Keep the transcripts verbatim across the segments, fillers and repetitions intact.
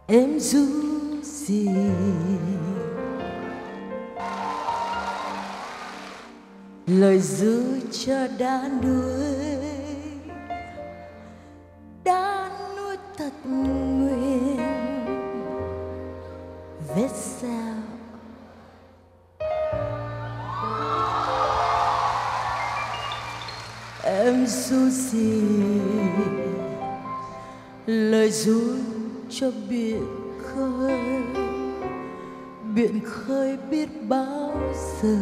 em ru gì lời ru cho đã nuôi đã nuôi thật nguyện vết sao em ru gì lời ru cho biển khơi biển khơi biết bao giờ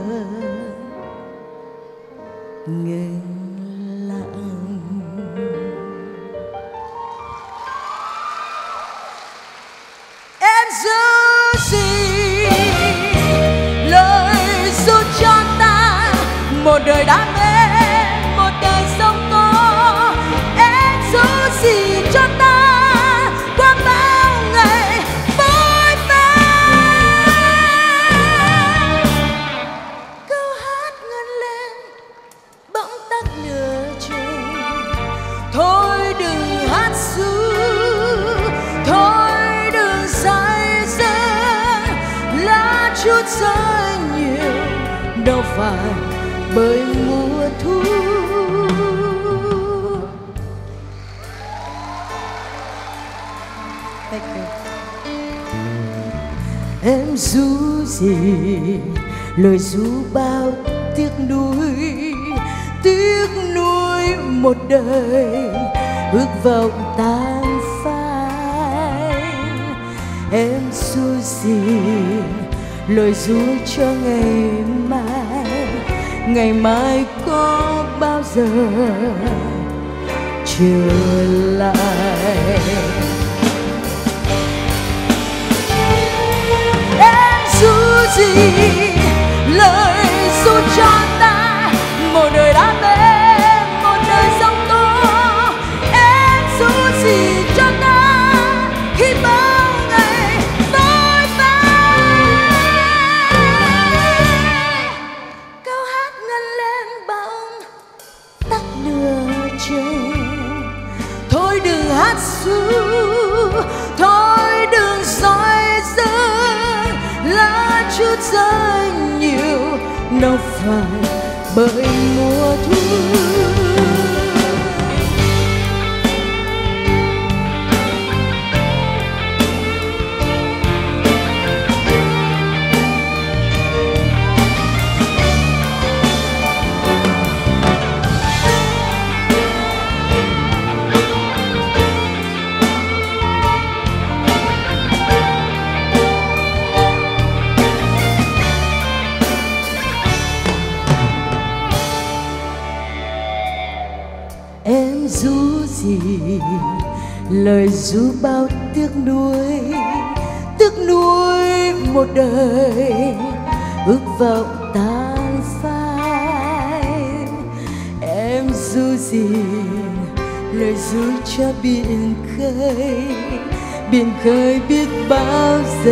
ngừng lặng. Em ru gì lời ru cho ta một đời đam mê một đời sống có. Em ru gì cho ta qua bao ngày vội vã. Câu hát ngân lên bỗng tắt nửa chừng. Thôi đừng hát ru, thôi đừng say dứt, lá chút rơi nhiều đâu phải bởi mùa thu. Em ru gì lời ru bao tiếc nuối tiếc nuối một đời ước vọng tan phai. Em ru gì lời ru cho ngày mai ngày mai có bao giờ trở lại. Ru gì lời ru cho ta một đời đam mê một đời sống tốt. Em ru gì cho ta khi bao ngày vội vã. Câu hát ngân lên bỗng tắt nửa chừng. Thôi đừng hát ru, thôi đừng soi dứt, lá chút rơi nhiều đâu phải bởi mùa thu. Em ru gì lời ru bao tiếc nuối tiếc nuối một đời ước vọng tan phai. Em ru gì lời ru cho biển khơi biển khơi biết bao giờ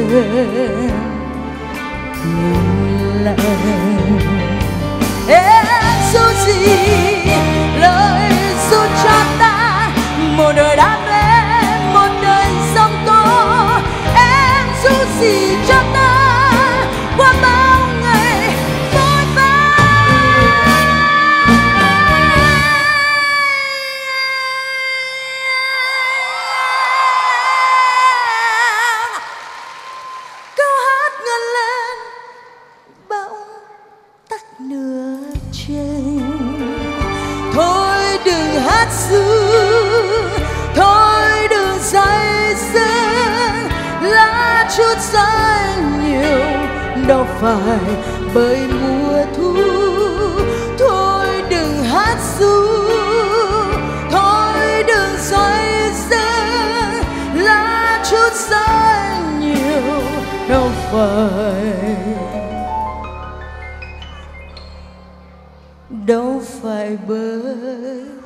ngừng lặng. Em ru gì lời ru cho ta một đời đam mê một đời sống tốt. Em ru gì cho ta qua bao ngày vội vã. Câu hát ngân lên bỗng tắt nửa chừng. Thôi đừng hát ru, thôi đừng say dứt, lá chút rơi nhiều đâu phải bởi mùa thu. Thôi đừng hát ru, thôi đừng say dứt, lá chút rơi nhiều đâu phải đâu phải bởi